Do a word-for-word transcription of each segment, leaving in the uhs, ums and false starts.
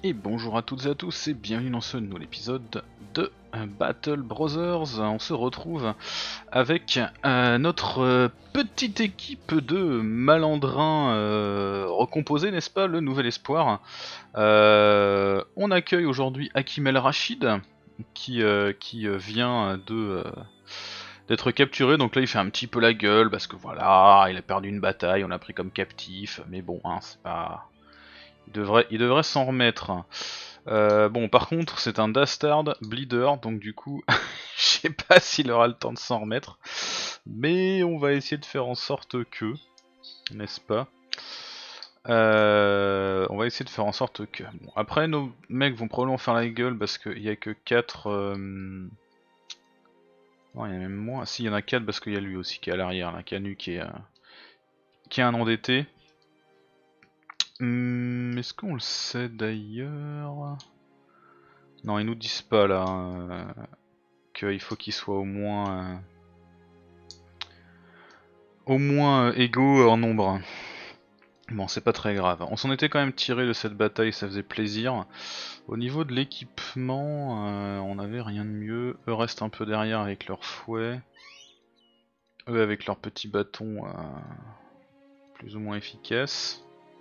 Et bonjour à toutes et à tous et bienvenue dans ce nouvel épisode de Battle Brothers. On se retrouve avec euh, notre euh, petite équipe de malandrins euh, recomposés, n'est-ce pas, le nouvel espoir. Euh, on accueille aujourd'hui Hakim El Rachid qui, euh, qui euh, vient de... Euh, d'être capturé, donc là il fait un petit peu la gueule parce que voilà, il a perdu une bataille, on l'a pris comme captif, mais bon, hein, c'est pas... Il devrait, il devrait s'en remettre. Euh, bon, par contre, c'est un Dastard Bleeder, donc du coup, je sais pas s'il aura le temps de s'en remettre. Mais on va essayer de faire en sorte que, n'est-ce pas euh, On va essayer de faire en sorte que... Bon, après, nos mecs vont probablement faire la gueule parce qu'il y a que quatre... Euh... Non, il y en a même moins. Si, il y en a quatre parce qu'il y a lui aussi qui est à l'arrière, là, Canu qui est, euh... qui est un endetté. Hum, Est-ce qu'on le sait d'ailleurs? Non, ils nous disent pas là euh, qu'il faut qu'il soit au moins euh, au moins euh, égaux en nombre. Bon, c'est pas très grave. On s'en était quand même tiré de cette bataille, ça faisait plaisir. Au niveau de l'équipement, euh, on avait rien de mieux. Eux restent un peu derrière avec leurs fouets. Eux avec leurs petits bâtons euh, plus ou moins efficaces.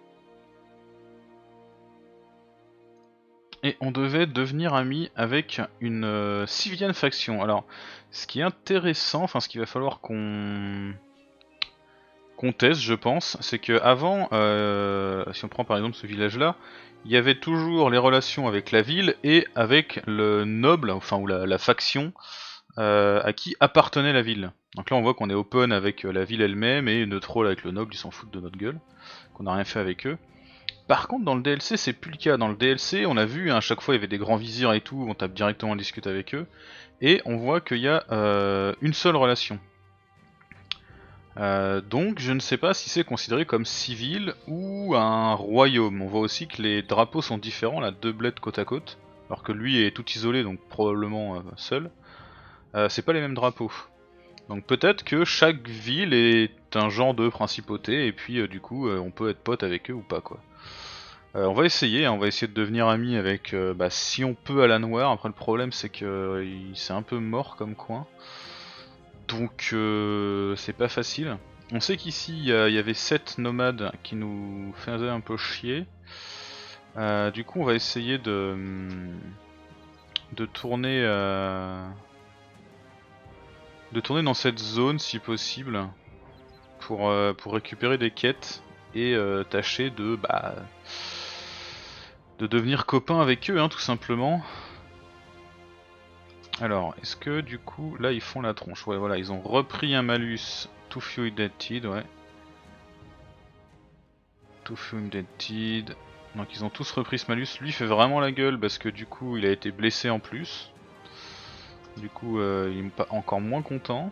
Et on devait devenir amis avec une euh, Civienne faction. Alors, ce qui est intéressant, enfin ce qu'il va falloir qu'on qu'on teste, je pense, c'est que avant, euh, si on prend par exemple ce village-là, il y avait toujours les relations avec la ville et avec le noble, enfin ou la, la faction euh, à qui appartenait la ville. Donc là, on voit qu'on est open avec la ville elle-même et neutral avec le noble, ils s'en foutent de notre gueule, qu'on n'a rien fait avec eux. Par contre, dans le D L C, c'est plus le cas. Dans le D L C, on a vu, hein, à chaque fois, il y avait des grands vizirs et tout, on tape directement, on discute avec eux, et on voit qu'il y a euh, une seule relation. Euh, donc, je ne sais pas si c'est considéré comme civil ou un royaume. On voit aussi que les drapeaux sont différents, là, deux bleds côte à côte, alors que lui est tout isolé, donc probablement euh, seul. Euh, c'est pas les mêmes drapeaux. Donc peut-être que chaque ville est un genre de principauté, et puis euh, du coup, euh, on peut être pote avec eux ou pas, quoi. Euh, on va essayer, hein, on va essayer de devenir amis avec, euh, bah, si on peut, Alan Ware. Après le problème c'est que euh, c'est un peu mort comme coin, donc euh, c'est pas facile. On sait qu'ici il y, y avait sept nomades qui nous faisaient un peu chier. Euh, du coup on va essayer de, de tourner euh, de tourner dans cette zone si possible pour, euh, pour récupérer des quêtes et euh, tâcher de bah de devenir copain avec eux, hein, tout simplement. Alors, est-ce que du coup, là ils font la tronche? Ouais, voilà, ils ont repris un malus to few indebted, ouais. To few indebted. Donc ils ont tous repris ce malus. Lui fait vraiment la gueule parce que du coup il a été blessé en plus. Du coup, euh, il est pas encore moins content.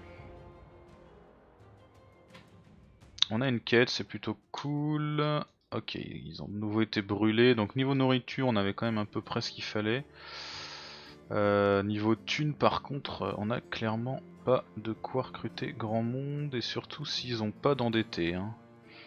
On a une quête, c'est plutôt cool. Ok, ils ont de nouveau été brûlés. Donc niveau nourriture, on avait quand même à peu près ce qu'il fallait. Euh, niveau thune par contre, on a clairement pas de quoi recruter grand monde, et surtout s'ils ont pas d'endettés. Hein.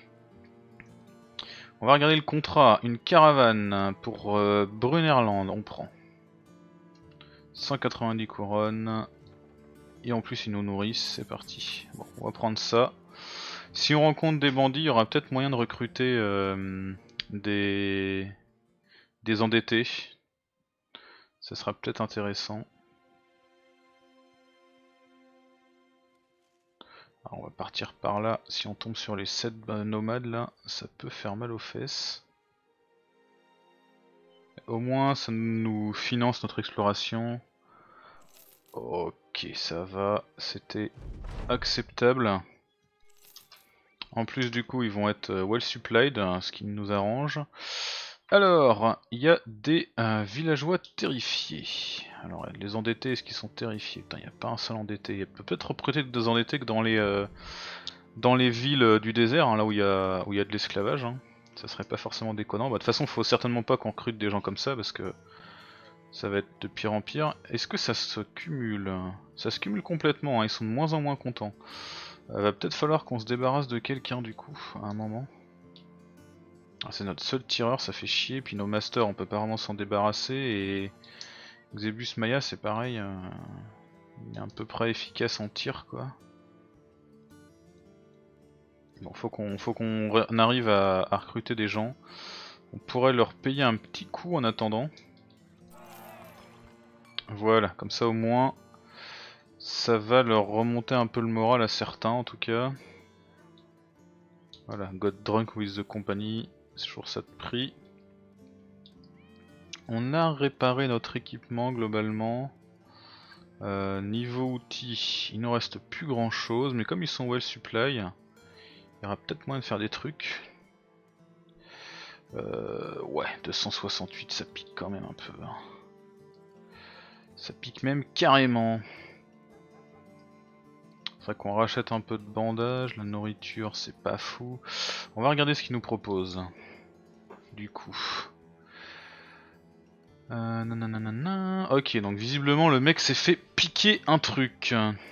On va regarder le contrat, une caravane pour euh, Brunnerland, on prend. cent quatre-vingt-dix couronnes, et en plus ils nous nourrissent, c'est parti. Bon, on va prendre ça. Si on rencontre des bandits, il y aura peut-être moyen de recruter euh, des... des endettés. Ça sera peut-être intéressant. Alors on va partir par là, si on tombe sur les sept nomades là, ça peut faire mal aux fesses. Au moins ça nous finance notre exploration. Ok, ça va, c'était acceptable. En plus du coup ils vont être well supplied, ce qui nous arrange. Alors, il y a des euh, villageois terrifiés. Alors, les endettés, est-ce qu'ils sont terrifiés? Putain, il n'y a pas un seul endetté. Il peut peut-être recruter des endettés que dans les, euh, dans les villes du désert, hein, là où il y a, où il y a de l'esclavage. Hein. Ça serait pas forcément déconnant. Bah, de toute façon, faut certainement pas qu'on recrute des gens comme ça parce que ça va être de pire en pire. Est-ce que ça se cumule? Ça se cumule complètement, hein, ils sont de moins en moins contents. Il va peut-être falloir qu'on se débarrasse de quelqu'un du coup, à un moment. C'est notre seul tireur, ça fait chier, puis nos masters on peut pas vraiment s'en débarrasser, et Xebus Maya c'est pareil, euh... il est à peu près efficace en tir quoi. Bon, faut qu'on faut qu'on arrive à, à recruter des gens. On pourrait leur payer un petit coup en attendant. Voilà, comme ça au moins ça va leur remonter un peu le moral à certains en tout cas. Voilà, got drunk with the company, c'est toujours ça de prix. On a réparé notre équipement globalement. Euh, niveau outils, il nous reste plus grand chose, mais comme ils sont well supply, il y aura peut-être moyen de faire des trucs. Euh, ouais, deux cent soixante-huit, ça pique quand même un peu. Hein. Ça pique même carrément. Faudrait qu'on rachète un peu de bandages, la nourriture c'est pas fou. On va regarder ce qu'ils nous proposent. Du coup. Euh, nanana. Ok, donc visiblement le mec s'est fait piquer un truc.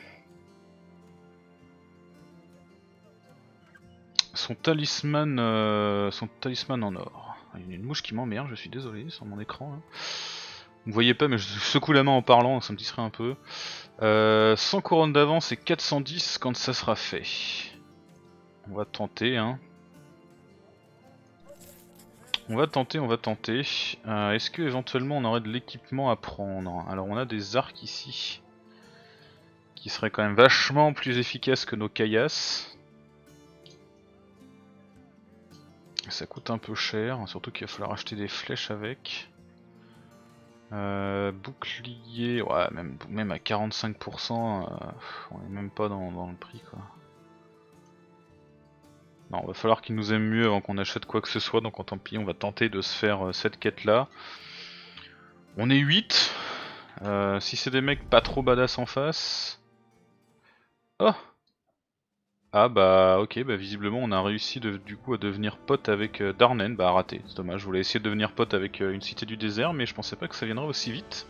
Son talisman, euh, son talisman en or. Il y a une mouche qui m'emmerde, je suis désolé, sur mon écran. Là. Vous ne voyez pas, mais je secoue la main en parlant, ça me distrait un peu. Euh, cent couronnes d'avance et quatre cent dix quand ça sera fait. On va tenter, hein. On va tenter, on va tenter. Euh, Est-ce que éventuellement on aurait de l'équipement à prendre? Alors on a des arcs ici qui seraient quand même vachement plus efficaces que nos caillasses. Ça coûte un peu cher, surtout qu'il va falloir acheter des flèches avec. Euh, bouclier, ouais, même, même à quarante-cinq pour cent, euh, on est même pas dans, dans le prix quoi. Non, va falloir qu'il nous aime mieux avant qu'on achète quoi que ce soit, donc tant pis, on va tenter de se faire euh, cette quête là. On est huit, euh, si c'est des mecs pas trop badass en face. Oh! Ah bah ok, bah visiblement on a réussi de, du coup à devenir pote avec euh, Darnen, bah raté, c'est dommage, je voulais essayer de devenir pote avec euh, une cité du désert mais je pensais pas que ça viendrait aussi vite.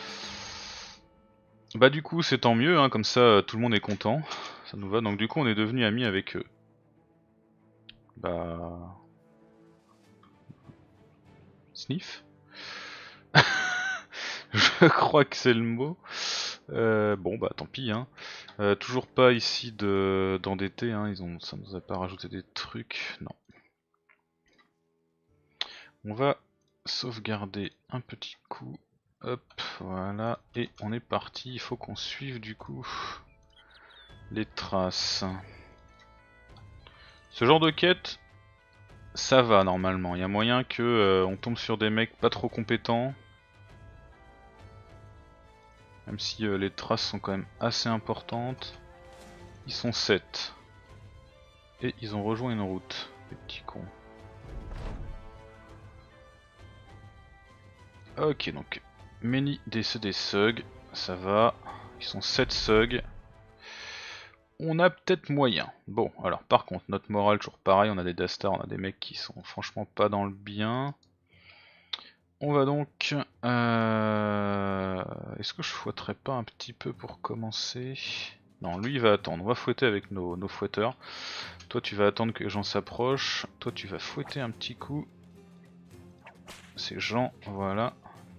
Bah du coup c'est tant mieux, hein, comme ça euh, tout le monde est content, ça nous va, donc du coup on est devenu amis avec eux. Bah... Sniff. Je crois que c'est le mot. Euh, bon bah tant pis hein. Euh, toujours pas ici de d'endetter, hein. Ils ont, ça nous a pas rajouté des trucs, non. On va sauvegarder un petit coup. Hop, voilà, et on est parti. Il faut qu'on suive du coup les traces. Ce genre de quête, ça va normalement. Il y a moyen que euh, on tombe sur des mecs pas trop compétents. Même si euh, les traces sont quand même assez importantes. Ils sont sept. Et ils ont rejoint une route, les petits cons. Ok, donc many des des sugs, ça va. Ils sont sept sugs. On a peut-être moyen. Bon, alors par contre, notre morale, toujours pareil, on a des Dastars, on a des mecs qui sont franchement pas dans le bien. On va donc... Euh... Est-ce que je fouetterais pas un petit peu pour commencer? Non, lui il va attendre, on va fouetter avec nos, nos fouetteurs. Toi tu vas attendre que les gens s'approchent. Toi tu vas fouetter un petit coup. Ces gens, voilà.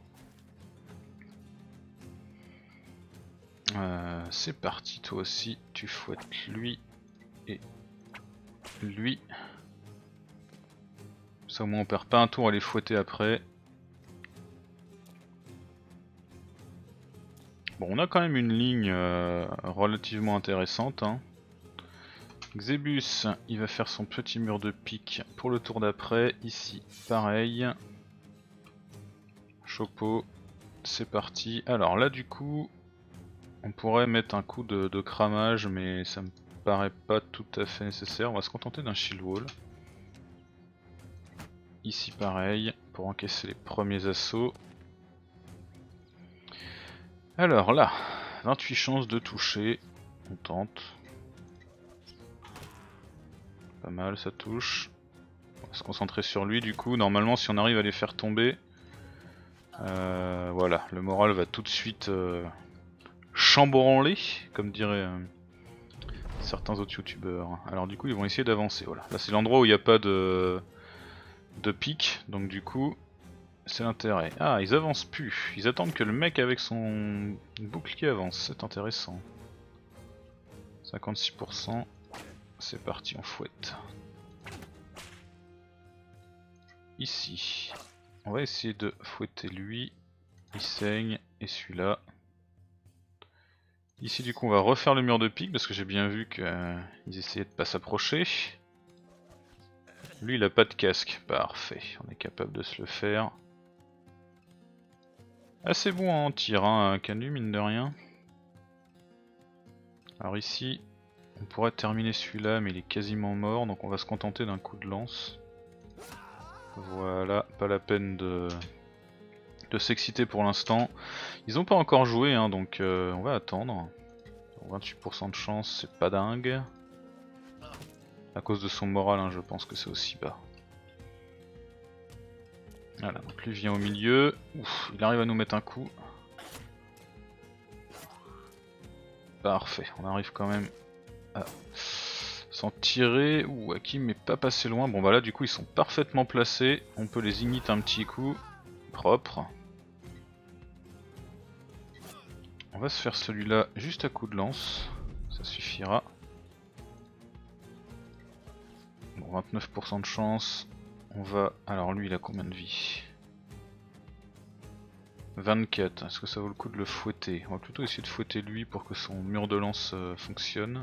Euh, c'est parti, toi aussi, tu fouettes lui et lui. Ça au moins on perd pas un tour à les fouetter après. Bon, on a quand même une ligne euh, relativement intéressante. Hein. Xebus, il va faire son petit mur de pique pour le tour d'après. Ici, pareil. Chopo, c'est parti. Alors là, du coup, on pourrait mettre un coup de, de cramage, mais ça me paraît pas tout à fait nécessaire. On va se contenter d'un shield wall. Ici, pareil, pour encaisser les premiers assauts. Alors là, vingt-huit chances de toucher. On tente. Pas mal, ça touche. On va se concentrer sur lui du coup. Normalement, si on arrive à les faire tomber, euh, voilà, le moral va tout de suite euh, chambranler, comme diraient euh, certains autres youtubeurs. Alors du coup, ils vont essayer d'avancer. Voilà, là c'est l'endroit où il n'y a pas de, de pique, donc du coup c'est l'intérêt. Ah, ils avancent plus, ils attendent que le mec avec son bouclier avance, c'est intéressant. cinquante-six pour cent, c'est parti, on fouette. Ici, on va essayer de fouetter lui, il saigne, et celui-là. Ici du coup on va refaire le mur de pique parce que j'ai bien vu qu'ils euh, essayaient de pas s'approcher. Lui il a pas de casque, parfait, on est capable de se le faire. Assez bon en tir, hein, un Canu mine de rien. Alors ici, on pourrait terminer celui-là mais il est quasiment mort donc on va se contenter d'un coup de lance. Voilà, pas la peine de, de s'exciter pour l'instant. Ils ont pas encore joué hein, donc euh, on va attendre. vingt-huit pour cent de chance, c'est pas dingue. À cause de son moral, hein, je pense que c'est aussi bas. Voilà, donc lui vient au milieu. Ouf, il arrive à nous mettre un coup. Parfait, on arrive quand même à s'en tirer. Ouh, Hakim est pas passé loin. Bon bah là du coup ils sont parfaitement placés. On peut les igniter un petit coup. Propre. On va se faire celui-là juste à coup de lance. Ça suffira. Bon, vingt-neuf pour cent de chance. On va... Alors lui il a combien de vie? vingt-quatre, est-ce que ça vaut le coup de le fouetter? On va plutôt essayer de fouetter lui pour que son mur de lance euh, fonctionne.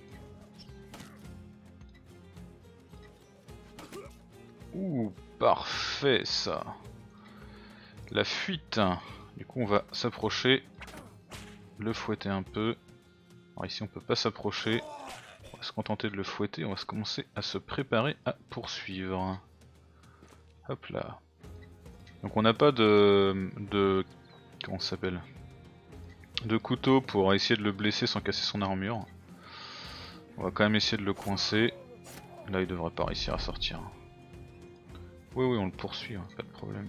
Ouh, parfait ça. La fuite. Du coup on va s'approcher, le fouetter un peu. Alors ici on peut pas s'approcher. On va se contenter de le fouetter, on va se commencer à se préparer à poursuivre. Hop là. Donc on n'a pas de... de... comment ça s'appelle? De couteau pour essayer de le blesser sans casser son armure. On va quand même essayer de le coincer. Là il devrait pas réussir à sortir. Oui oui on le poursuit, hein, pas de problème.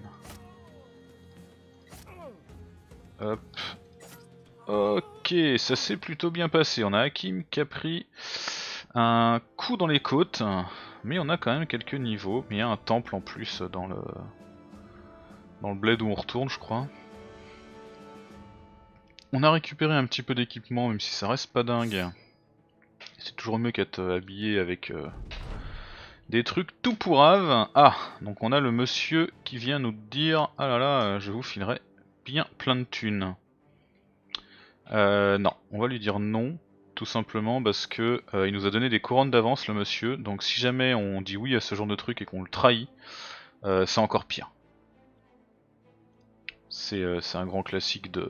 Hop. Ok, ça s'est plutôt bien passé. On a Hakim qui a pris un coup dans les côtes. Mais on a quand même quelques niveaux. Mais il y a un temple en plus dans le... dans le bled où on retourne je crois. On a récupéré un petit peu d'équipement même si ça reste pas dingue. C'est toujours mieux qu'être habillé avec euh, des trucs tout pourraves. Ah, donc on a le monsieur qui vient nous dire ah là là, je vous filerai bien plein de thunes. Euh, non, on va lui dire non, tout simplement parce que euh, il nous a donné des couronnes d'avance le monsieur, donc si jamais on dit oui à ce genre de truc et qu'on le trahit, euh, c'est encore pire. C'est euh, un grand classique de...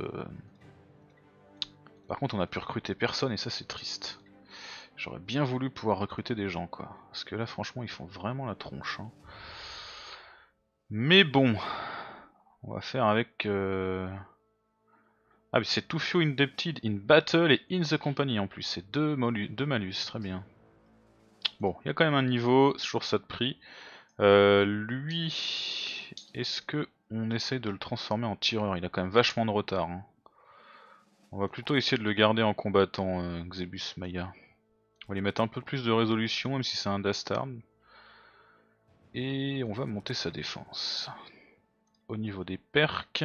Par contre on a pu recruter personne et ça c'est triste. J'aurais bien voulu pouvoir recruter des gens quoi, parce que là franchement ils font vraiment la tronche. Hein. Mais bon, on va faire avec... Euh... Ah mais c'est To Few Indebted in Battle et In the Company en plus, c'est deux, deux malus, très bien. Bon, il y a quand même un niveau, c'est toujours ça de prix. Euh, lui, est-ce que on essaye de le transformer en tireur? Il a quand même vachement de retard. Hein. On va plutôt essayer de le garder en combattant, euh, Xebus Maya. On va lui mettre un peu plus de résolution, même si c'est un Dastard. Et on va monter sa défense. Au niveau des perks...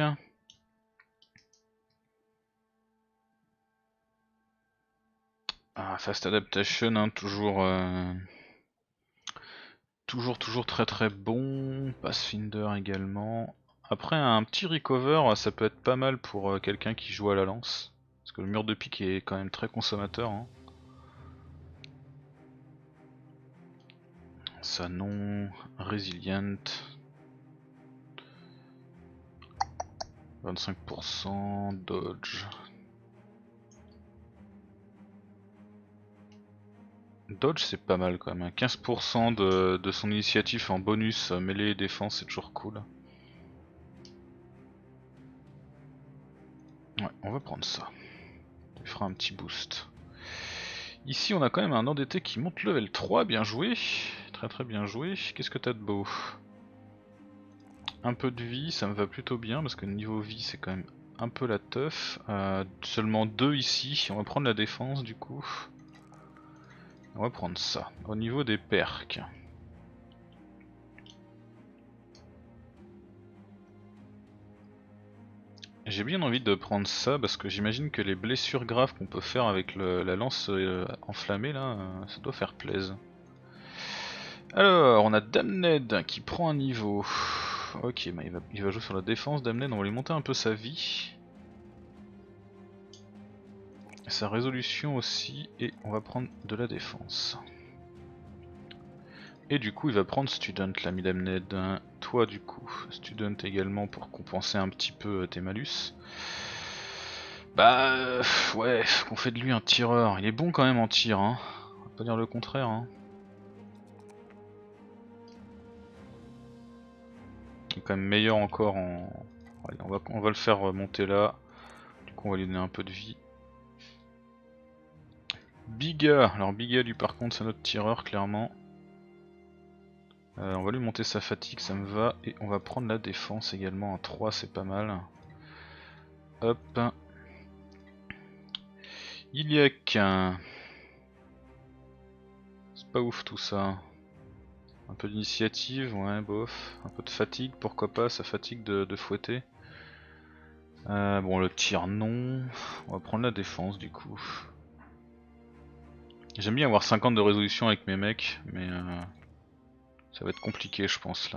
Ah, Fast Adaptation, hein, toujours, euh, toujours, toujours très très bon. Pathfinder également. Après, un petit recover, ça peut être pas mal pour euh, quelqu'un qui joue à la lance. Parce que le mur de pique est quand même très consommateur. Hein. Ça non, Resilient. vingt-cinq pour cent, Dodge. Dodge c'est pas mal quand même, quinze pour cent de, de son initiative en bonus mêlée et défense, c'est toujours cool. Ouais, on va prendre ça. Ça fera un petit boost. Ici on a quand même un endetté qui monte level trois, bien joué. Très très bien joué. Qu'est-ce que t'as de beau? Un peu de vie, ça me va plutôt bien parce que niveau vie c'est quand même un peu la teuf. Euh, seulement deux ici, on va prendre la défense du coup. On va prendre ça. Au niveau des perks. j'ai bien envie de prendre ça parce que j'imagine que les blessures graves qu'on peut faire avec le, la lance euh, enflammée là, euh, ça doit faire plaisir. Alors, on a Damned qui prend un niveau. Ok, bah il, va, il va jouer sur la défense. Damned, on va lui monter un peu sa vie. Sa résolution aussi, et on va prendre de la défense. Et du coup il va prendre Student l'ami Damned. Toi du coup, Student également pour compenser un petit peu tes malus. Bah euh, ouais, qu'on fait de lui un tireur. Il est bon quand même en tir, hein. On va pas dire le contraire, hein. Il est quand même meilleur encore en... Allez, on va, on va le faire monter là. Du coup on va lui donner un peu de vie. Biga, alors Biga lui par contre c'est notre tireur clairement. Euh, on va lui monter sa fatigue, ça me va. Et on va prendre la défense également, un trois c'est pas mal. Hop. Iliac. C'est pas ouf tout ça. Un peu d'initiative, ouais bof. Un peu de fatigue, pourquoi pas, ça fatigue de, de fouetter. Euh, bon le tir non. On va prendre la défense du coup. J'aime bien avoir cinquante de résolution avec mes mecs, mais euh, ça va être compliqué je pense là.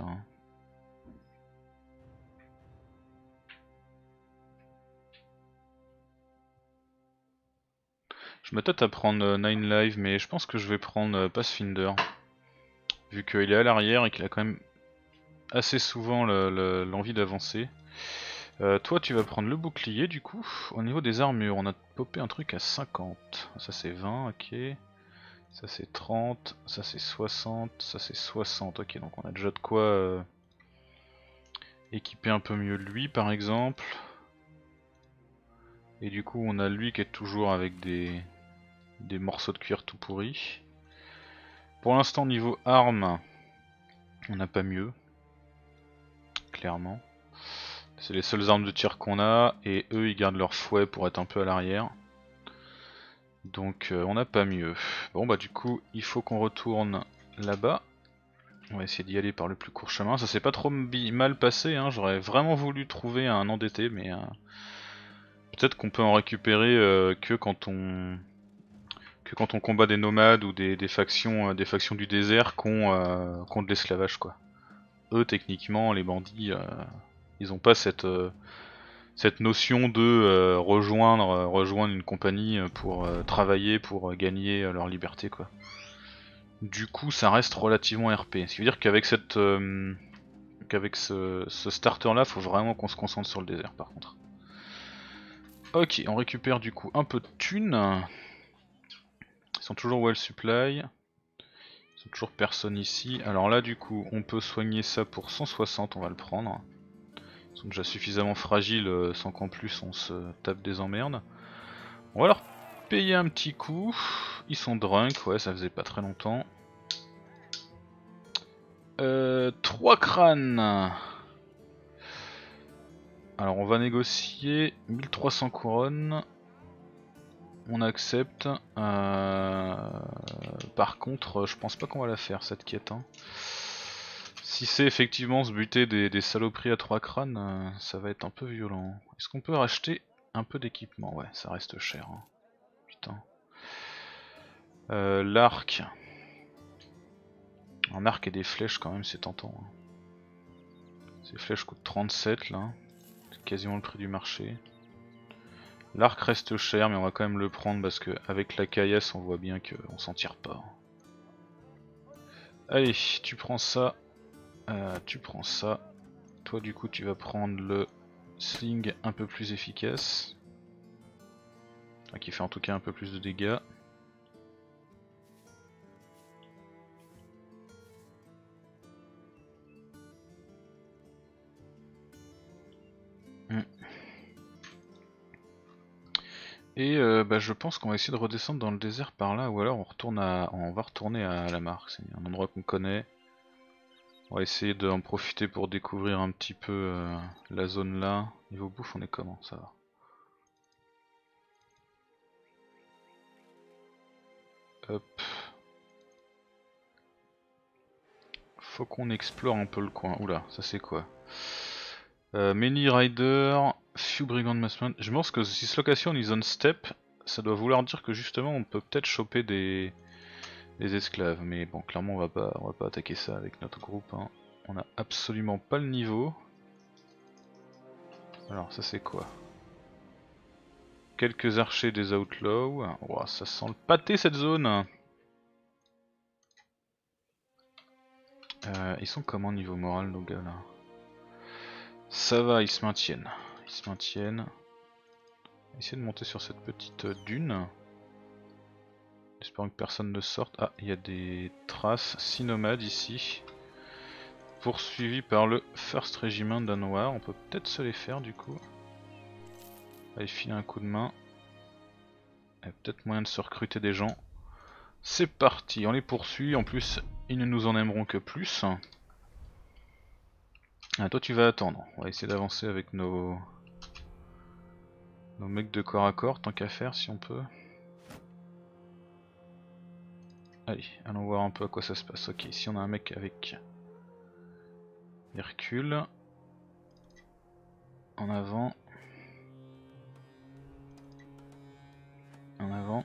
Je m'attends à prendre nine live, mais je pense que je vais prendre Pathfinder. Vu qu'il est à l'arrière et qu'il a quand même assez souvent l'envie d'avancer. Euh, toi tu vas prendre le bouclier du coup. Au niveau des armures, on a popé un truc à cinquante. Ça c'est vingt, ok. Ça c'est trente, ça c'est soixante, ça c'est soixante. Ok, donc on a déjà de quoi euh, équiper un peu mieux lui par exemple. Et du coup on a lui qui est toujours avec des, des morceaux de cuir tout pourris. Pour l'instant niveau armes, on n'a pas mieux. Clairement. C'est les seules armes de tir qu'on a et eux ils gardent leur fouet pour être un peu à l'arrière. Donc euh, on n'a pas mieux. Bon bah du coup il faut qu'on retourne là-bas. On va essayer d'y aller par le plus court chemin. Ça s'est pas trop mal passé, hein. J'aurais vraiment voulu trouver un endetté, mais euh, peut-être qu'on peut en récupérer euh, que quand on que quand on combat des nomades ou des, des factions euh, des factions du désert qui ont euh, de l'esclavage quoi. Eux techniquement les bandits euh, ils ont pas cette euh, cette notion de euh, rejoindre euh, rejoindre une compagnie pour euh, travailler pour euh, gagner euh, leur liberté quoi. Du coup ça reste relativement R P. Ce qui veut dire qu'avec cette euh, qu'avec ce, ce starter là faut vraiment qu'on se concentre sur le désert par contre. Ok, on récupère du coup un peu de thunes. Ils sont toujours well supply. Ils sont toujours personne ici. Alors là du coup on peut soigner ça pour cent soixante, on va le prendre. Ils sont déjà suffisamment fragiles sans qu'en plus on se tape des emmerdes. On va leur payer un petit coup. Ils sont drunk, ouais ça faisait pas très longtemps. Euh, trois crânes. Alors on va négocier mille trois cents couronnes. On accepte. Euh... Par contre, je pense pas qu'on va la faire cette quête. Hein. Si c'est effectivement se buter des, des saloperies à trois crânes, euh, ça va être un peu violent. Est-ce qu'on peut racheter un peu d'équipement? Ouais, ça reste cher. Hein. Putain. Euh, L'arc. Un arc et des flèches quand même, c'est tentant. Hein. Ces flèches coûtent trente-sept là. C'est quasiment le prix du marché. L'arc reste cher mais on va quand même le prendre parce que avec la caillasse on voit bien qu'on s'en tire pas. Allez, tu prends ça, euh, tu prends ça. Toi du coup tu vas prendre le sling un peu plus efficace. Enfin, qui fait en tout cas un peu plus de dégâts. Et euh, bah, je pense qu'on va essayer de redescendre dans le désert par là, ou alors on retourne à, on va retourner à la marque. C'est un endroit qu'on connaît. On va essayer d'en profiter pour découvrir un petit peu euh, la zone là. Niveau bouffe, on est comment? Ça va. Hop. Faut qu'on explore un peu le coin. Oula, ça c'est quoi? euh, Many Rider. Few Brigand Massman. Je pense que si Dislocation is on step, ça doit vouloir dire que justement on peut peut-être choper des... des esclaves. Mais bon, clairement on va pas, on va pas attaquer ça avec notre groupe. Hein. On a absolument pas le niveau. Alors ça c'est quoi? Quelques archers des outlaws. Wow, ça sent le pâté cette zone. Euh, ils sont comment niveau moral nos gars là? Ça va, ils se maintiennent. Ils se maintiennent. On va essayer de monter sur cette petite dune. Espérons que personne ne sorte. Ah, il y a des traces. Six nomades ici. Poursuivis par le First Regiment danois. On peut peut-être se les faire du coup. Allez, filer un coup de main. Il y a peut-être moyen de se recruter des gens. C'est parti, on les poursuit. En plus, ils ne nous en aimeront que plus. Ah, toi tu vas attendre. On va essayer d'avancer avec nos... nos mecs de corps à corps, tant qu'à faire si on peut. Allez, allons voir un peu à quoi ça se passe. Ok, ici on a un mec avec Hercule. En avant. En avant.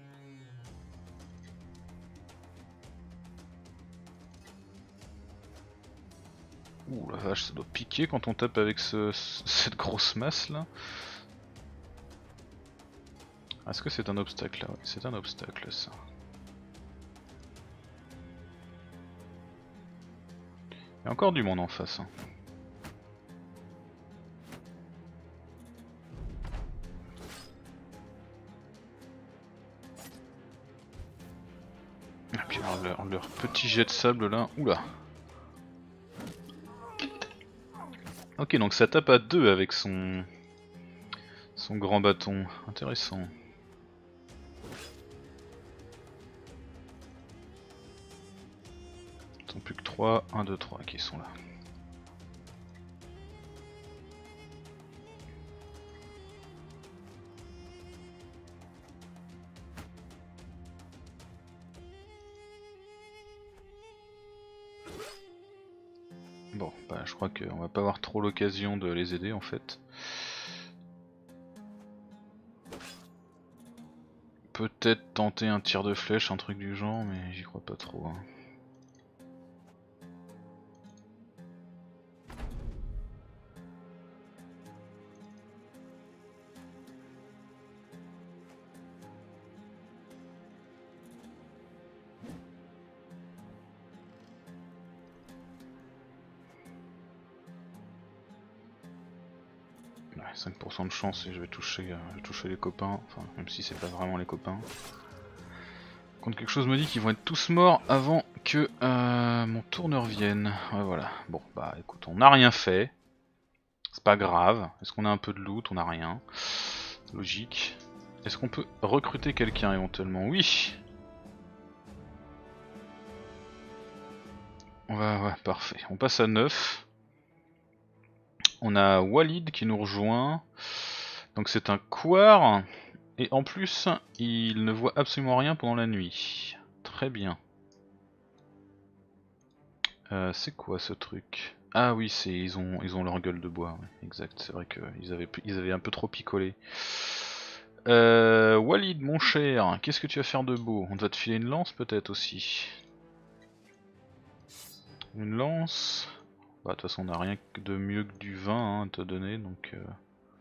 Ouh la vache, ça doit piquer quand on tape avec ce, cette grosse masse là. Est-ce que c'est un obstacle là? Ouais, c'est un obstacle ça. Il y a encore du monde en face. Hein. Et puis alors, leur, leur petit jet de sable là. Oula. Ok, donc ça tape à deux avec son son grand bâton. Intéressant. Ils sont plus que trois. un, deux, trois qui sont là. Bon, bah je crois qu'on va pas avoir trop l'occasion de les aider en fait. Peut-être tenter un tir de flèche, un truc du genre, mais j'y crois pas trop. Hein. Ouais, cinq pour cent de chance et je vais toucher, euh, je vais toucher les copains, enfin même si c'est pas vraiment les copains. Quand quelque chose me dit qu'ils vont être tous morts avant que euh, mon tour ne revienne. Ouais voilà, bon bah écoute, on n'a rien fait. C'est pas grave. Est-ce qu'on a un peu de loot? On a rien. Logique. Est-ce qu'on peut recruter quelqu'un éventuellement? Oui. On va, ouais, parfait. On passe à neuf. On a Walid qui nous rejoint. Donc c'est un couard. Et en plus, il ne voit absolument rien pendant la nuit. Très bien. Euh, c'est quoi ce truc? Ah oui, c'est ils ont ils ont leur gueule de bois. Ouais, exact. C'est vrai qu'ils avaient ils avaient un peu trop picolé. Euh, Walid, mon cher, qu'est-ce que tu vas faire de beau? On va te filer une lance peut-être aussi. Une lance. Bah de toute façon on n'a rien de mieux que du vin hein, à te donner donc euh,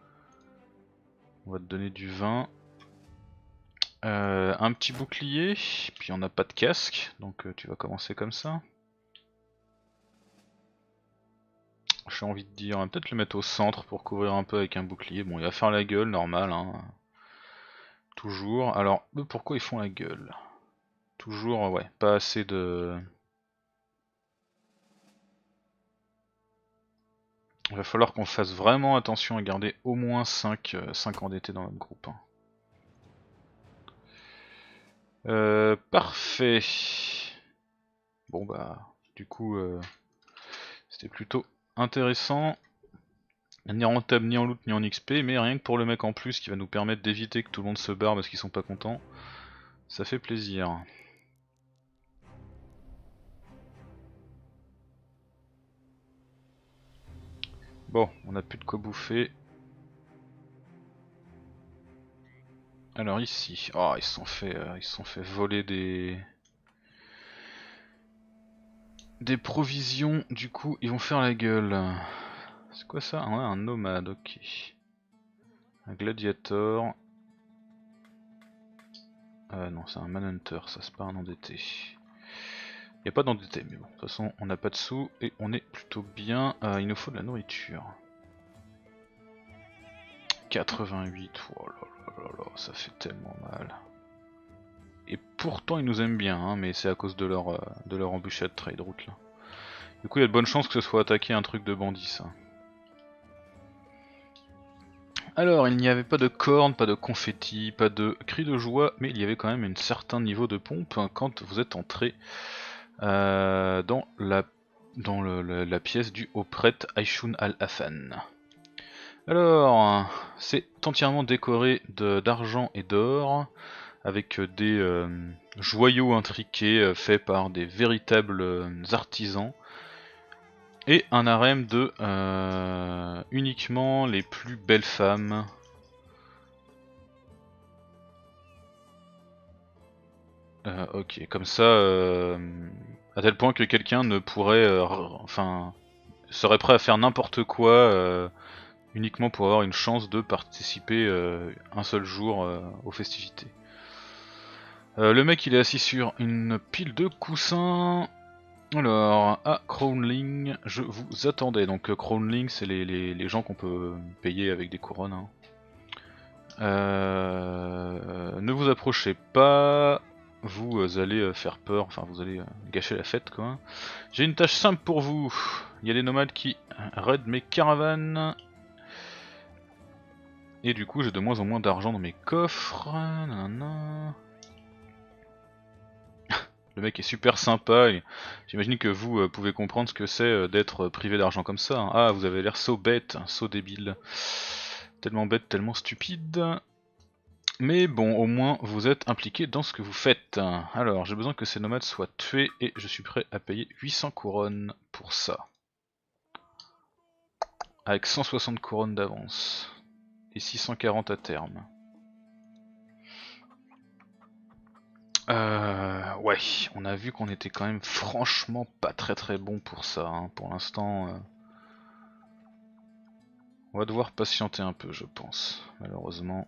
on va te donner du vin. Euh, un petit bouclier, puis on n'a pas de casque donc euh, tu vas commencer comme ça. J'ai envie de dire, on va peut-être le mettre au centre pour couvrir un peu avec un bouclier. Bon il va faire la gueule, normal hein. Toujours. Alors eux pourquoi ils font la gueule? Toujours ouais, pas assez de... Il va falloir qu'on fasse vraiment attention à garder au moins cinq, euh, cinq endettés dans notre groupe. Hein. Euh, parfait. Bon bah, du coup, euh, c'était plutôt intéressant. Ni rentable ni en loot ni en X P, mais rien que pour le mec en plus qui va nous permettre d'éviter que tout le monde se barre parce qu'ils sont pas contents. Ça fait plaisir. Bon, on a plus de quoi bouffer. Alors ici, oh, ils se sont fait, euh, ils se sont fait voler des des provisions. Du coup, ils vont faire la gueule. C'est quoi ça? Ah ouais, un nomade, ok. Un gladiator. Euh, non, c'est un manhunter, ça c'est pas un endetté. Il n'y a pas d'endetté, mais bon, de toute façon, on n'a pas de sous et on est plutôt bien. Euh, il nous faut de la nourriture. quatre-vingt-huit, oh là là là là, ça fait tellement mal. Et pourtant, ils nous aiment bien, hein, mais c'est à cause de leur, euh, de leur embûchade trade route là. Du coup, il y a de bonnes chances que ce soit attaqué un truc de bandit, ça. Alors, il n'y avait pas de cornes, pas de confetti, pas de cris de joie, mais il y avait quand même un certain niveau de pompe quand vous êtes entré euh, dans, la, dans le, le, la pièce du haut prêtre Aishun al-Afan. Alors, c'est entièrement décoré d'argent et d'or, avec des euh, joyaux intriqués euh, faits par des véritables euh, artisans. Et un harem de euh, uniquement les plus belles femmes. Euh, ok, comme ça, euh, à tel point que quelqu'un ne pourrait, euh, enfin, serait prêt à faire n'importe quoi euh, uniquement pour avoir une chance de participer euh, un seul jour euh, aux festivités. Euh, le mec il est assis sur une pile de coussins. Alors, à Crownling, je vous attendais. Donc Crownling c'est les, les, les gens qu'on peut payer avec des couronnes. Hein. Euh, ne vous approchez pas, vous allez faire peur, enfin vous allez gâcher la fête quoi. J'ai une tâche simple pour vous. Il y a des nomades qui raident mes caravanes. Et du coup j'ai de moins en moins d'argent dans mes coffres. Nanana. Le mec est super sympa. J'imagine que vous euh, pouvez comprendre ce que c'est euh, d'être privé d'argent comme ça. Hein. Ah, vous avez l'air so bête, so débile. Tellement bête, tellement stupide. Mais bon, au moins vous êtes impliqué dans ce que vous faites. Alors, j'ai besoin que ces nomades soient tués et je suis prêt à payer huit cents couronnes pour ça. Avec cent soixante couronnes d'avance. Et six cent quarante à terme. Euh, ouais, on a vu qu'on était quand même franchement pas très très bon pour ça. Hein. Pour l'instant, euh, on va devoir patienter un peu, je pense, malheureusement.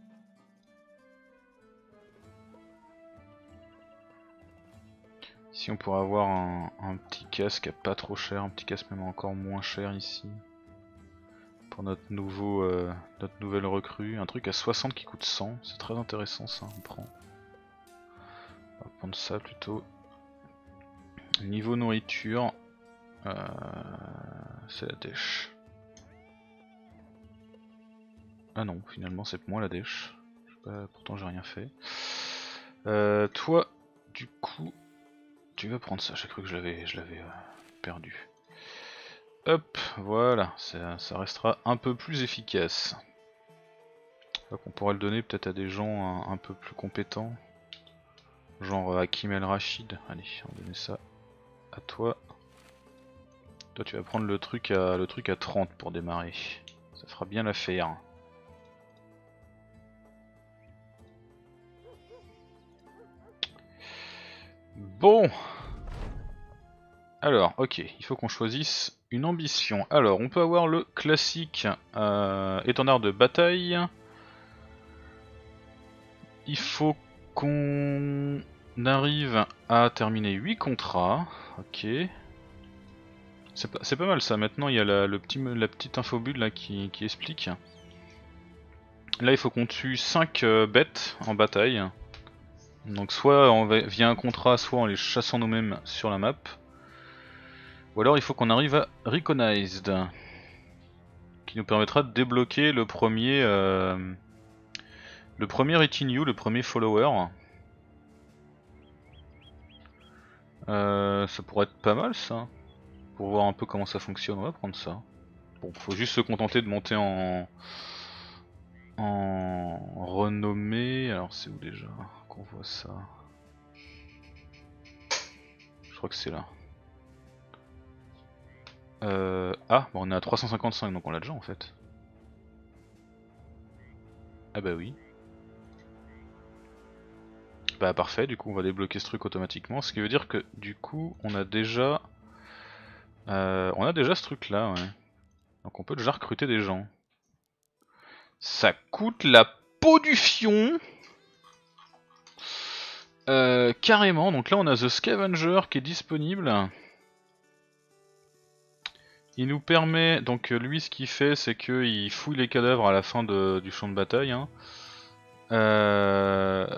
Ici on pourrait avoir un, un petit casque à pas trop cher, un petit casque même encore moins cher ici. Pour notre nouveau, euh, notre nouvelle recrue, un truc à soixante qui coûte cent, c'est très intéressant ça, on prend. On va prendre ça plutôt. Niveau nourriture, euh, c'est la dèche. Ah non, finalement c'est moi la dèche. Je sais pas, pourtant j'ai rien fait. Euh, toi, du coup, tu vas prendre ça. J'ai cru que je l'avais, je l'avais euh, perdu. Hop, voilà, ça, ça restera un peu plus efficace. Donc on pourra le donner peut-être à des gens un, un peu plus compétents. Genre Hakim El Rachid. Allez, on va donner ça à toi. Toi tu vas prendre le truc à le truc à trente pour démarrer. Ça fera bien l'affaire. Bon. Alors, ok, il faut qu'on choisisse une ambition. Alors, on peut avoir le classique euh, étendard de bataille. Il faut qu'on arrive à terminer huit contrats. Ok. C'est pas, pas mal ça. Maintenant, il y a la, le petit, la petite infobulle là qui, qui explique. Là, il faut qu'on tue cinq euh, bêtes en bataille. Donc, soit on va, via un contrat, soit en les chassant nous-mêmes sur la map. Ou alors, il faut qu'on arrive à Recognized. Qui nous permettra de débloquer le premier euh, le premier retinue, le premier follower. Euh, ça pourrait être pas mal ça. Pour voir un peu comment ça fonctionne, on va prendre ça. Bon, faut juste se contenter de monter en en renommée. Alors c'est où déjà qu'on voit ça? Je crois que c'est là. Euh... Ah, bon, on est à trois cent cinquante-cinq, donc on l'a déjà en fait. Ah bah oui. Bah parfait, du coup on va débloquer ce truc automatiquement, ce qui veut dire que du coup on a déjà... Euh, on a déjà ce truc là, ouais. Donc on peut déjà recruter des gens. Ça coûte la peau du fion. Euh, carrément, donc là on a The Scavenger qui est disponible. Il nous permet, donc lui ce qu'il fait c'est qu'il fouille les cadavres à la fin de, du champ de bataille. Hein. Euh...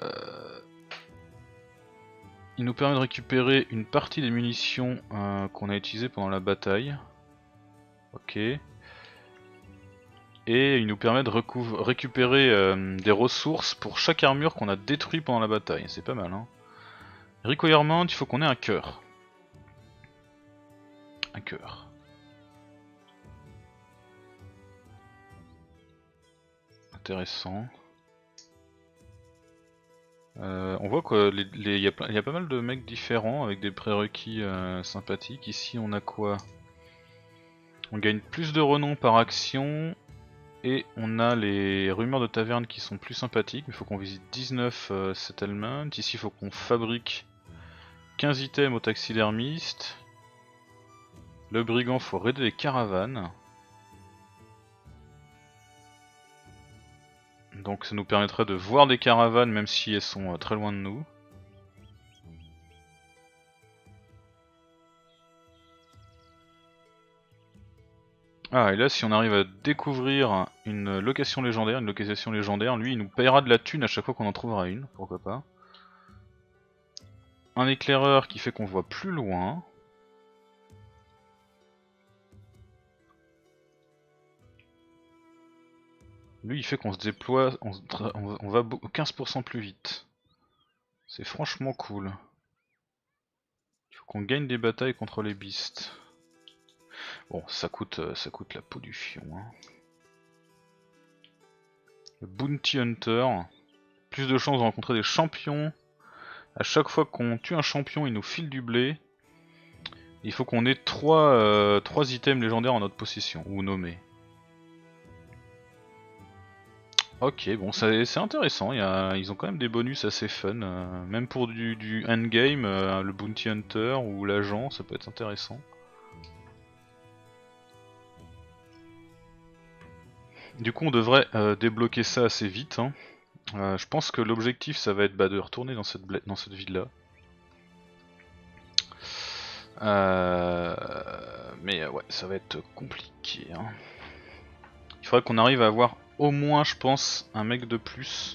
Il nous permet de récupérer une partie des munitions euh, qu'on a utilisées pendant la bataille. Ok. Et il nous permet de récupérer euh, des ressources pour chaque armure qu'on a détruit pendant la bataille. C'est pas mal, hein. Requirement, il faut qu'on ait un cœur. Un cœur. Intéressant. Euh, on voit qu'il y, y a pas mal de mecs différents avec des prérequis euh, sympathiques. Ici on a quoi? On gagne plus de renom par action. Et on a les rumeurs de taverne qui sont plus sympathiques. Il faut qu'on visite dix-neuf euh, settlements. Ici il faut qu'on fabrique quinze items au taxidermiste. Le brigand, faut raider les caravanes. Donc ça nous permettrait de voir des caravanes même si elles sont euh, très loin de nous. Ah et là si on arrive à découvrir une location légendaire, une localisation légendaire, lui il nous payera de la thune à chaque fois qu'on en trouvera une, pourquoi pas. Un éclaireur qui fait qu'on voit plus loin. Lui il fait qu'on se déploie, on, on va quinze pour cent plus vite. C'est franchement cool. Il faut qu'on gagne des batailles contre les beasts. Bon ça coûte, ça coûte la peau du fion. Hein. Le Bounty Hunter. Plus de chances de rencontrer des champions. À chaque fois qu'on tue un champion il nous file du blé. Il faut qu'on ait trois euh, items légendaires en notre possession, ou nommés. Ok, bon, c'est intéressant, il y a, ils ont quand même des bonus assez fun, euh, même pour du, du endgame, euh, le Bounty Hunter ou l'agent, ça peut être intéressant. Du coup on devrait euh, débloquer ça assez vite, hein. euh, je pense que l'objectif ça va être bah, de retourner dans cette, dans cette ville là. Euh, mais ouais, ça va être compliqué. Hein. Il faudrait qu'on arrive à avoir au moins, je pense, un mec de plus.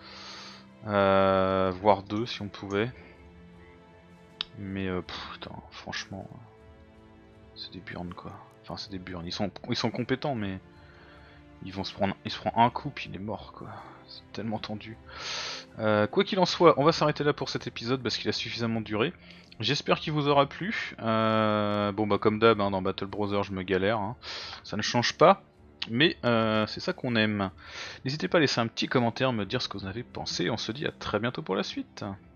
Euh, voire deux si on pouvait. Mais euh, pff, putain, franchement, c'est des burnes quoi. Enfin, c'est des burnes. Ils sont, ils sont compétents, mais ils vont se prendre, ils se prend un coup puis il est mort quoi. C'est tellement tendu. Euh, quoi qu'il en soit, on va s'arrêter là pour cet épisode parce qu'il a suffisamment duré. J'espère qu'il vous aura plu. Euh, bon bah comme d'hab, hein, dans Battle Brother je me galère. Hein. Ça ne change pas. Mais euh, c'est ça qu'on aime. N'hésitez pas à laisser un petit commentaire, me dire ce que vous en avez pensé. On se dit à très bientôt pour la suite.